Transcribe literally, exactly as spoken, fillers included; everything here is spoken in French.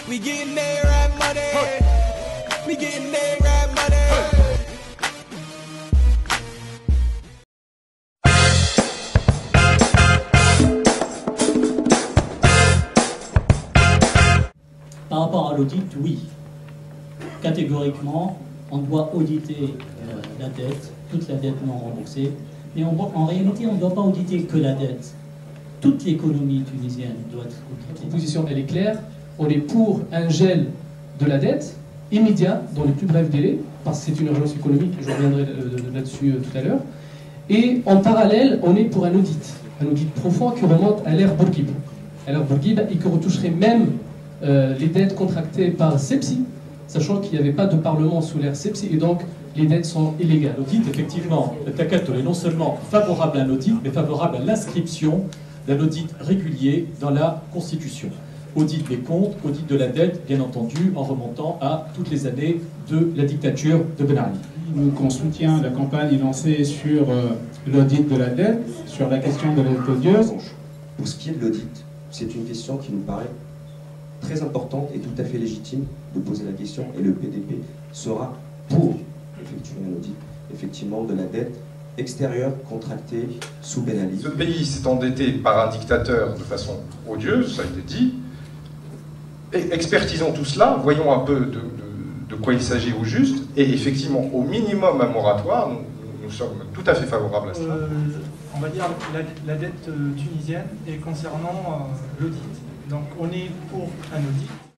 We getting there, right money. We getting there, right money. Par rapport à l'audit, oui. Catégoriquement, on doit auditer euh, la dette, toute la dette non remboursée. Mais on, en réalité, on ne doit pas auditer que la dette. Toute l'économie tunisienne doit être auditée. La position, elle est claire. On est pour un gel de la dette immédiat, dans les plus brefs délais, parce que c'est une urgence économique, je reviendrai là-dessus tout à l'heure. Et en parallèle, on est pour un audit, un audit profond qui remonte à l'ère Bourguiba. À l'ère Bourguiba, et qui retoucherait même euh, les dettes contractées par Sepsi, sachant qu'il n'y avait pas de parlement sous l'ère Sepsi, et donc les dettes sont illégales. L'audit, effectivement, le Takato est non seulement favorable à un audit, mais favorable à l'inscription d'un audit régulier dans la Constitution. Audit des comptes, audit de la dette, bien entendu, en remontant à toutes les années de la dictature de Ben Ali. Donc on soutient la campagne lancée sur euh, l'audit de la dette, sur la question de la dette odieuse. Pour ce qui est de l'audit, c'est une question qui nous paraît très importante et tout à fait légitime de poser la question, et le P D P sera pour effectuer un audit, effectivement, de la dette extérieure contractée sous Ben Ali. Ce pays s'est endetté par un dictateur de façon odieuse, ça a été dit. Et expertisons tout cela, voyons un peu de, de, de quoi il s'agit au juste, et effectivement, au minimum un moratoire, nous, nous sommes tout à fait favorables à cela. Euh, on va dire la, la dette tunisienne et concernant euh, l'audit. Donc on est pour un audit.